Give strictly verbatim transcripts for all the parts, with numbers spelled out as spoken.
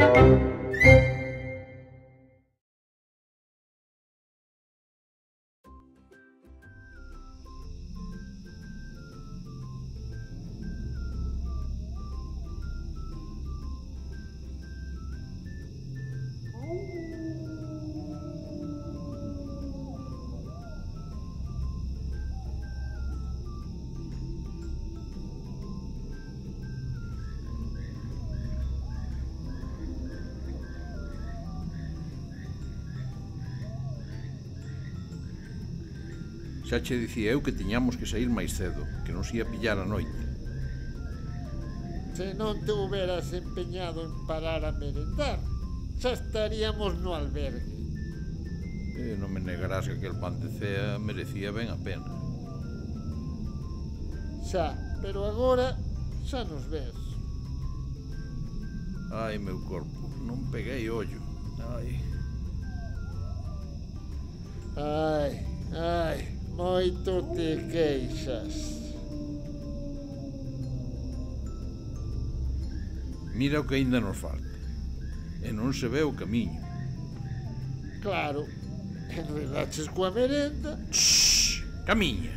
Xa che dicía eu que tiñamos que sair máis cedo, que nos ia pillar a noite. Se non te hubieras empeñado en parar a merendar, xa estaríamos no albergue. E non me negarás que aquel pan de cea merecía ben a pena. Xa, pero agora xa nos ves. Ai, meu corpo, non peguei ollo. Ai. Ai, ai, moito te queixas. Mira o que aínda nos falta. E non se ve o camiño. Claro, enredaches coa merenda. Shhh, camiña.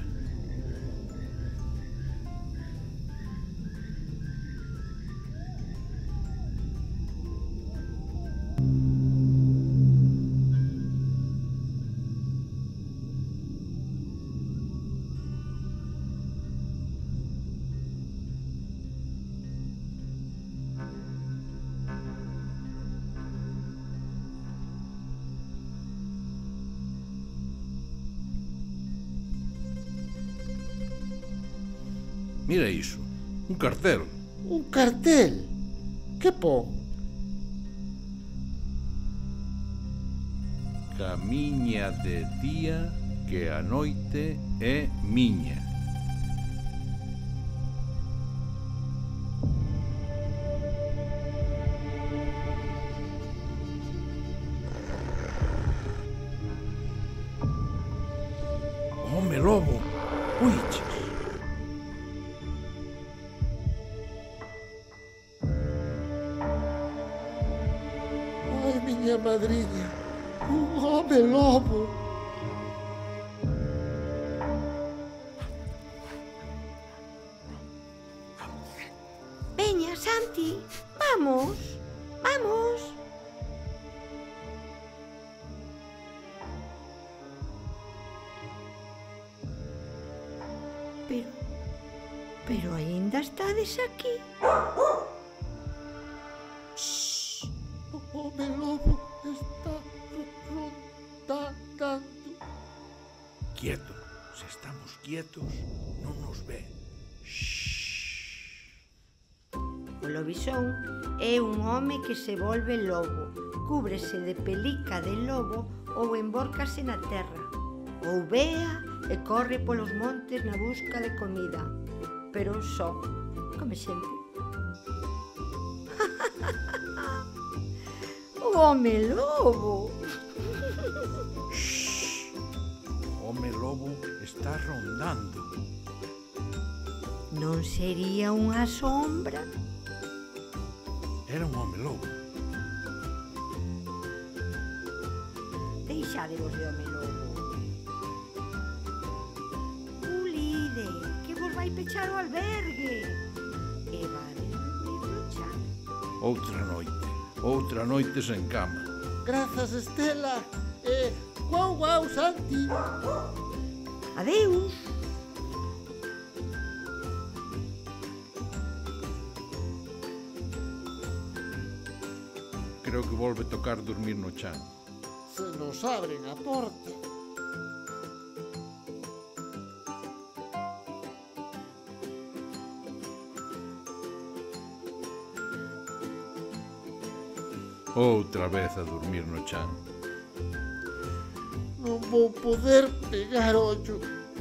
Mira iso, un cartel. Un cartel? Que pon? Camiña de día que a noite é miña. Home lobo, uiches. Ai, miña madriña, un home lobo. Veña, Santi, vamos, vamos. Pero, pero aínda estades aquí. O home lobo está rondando. Quieto, se estamos quietos, non nos ve. O lobizón é un home que se volve lobo, cúbrese de pelica de lobo ou embórcase na terra, ou vea e corre polos montes na busca de comida, pero só, come sempre. O home lobo! Shhh, o home lobo está rondando. Non sería unha sombra? Era un home lobo. Deixadevos de home lobo. Ulide, que vos vai pechar o albergue. E vades dormir no chan. Outra noite, outra noite sen cama. Grazas, Estela. E guau, guau, Santi. Adeus. Creo que volve tocar dormir no chan. Se nos abren a porta. Outra vez a dormir no chan. Non vou poder pegar ollo.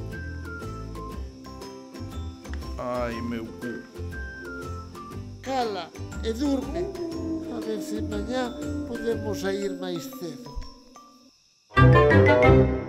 Ai, meu cu. Cala e durme. A ver se mañá podemos sair máis cedo.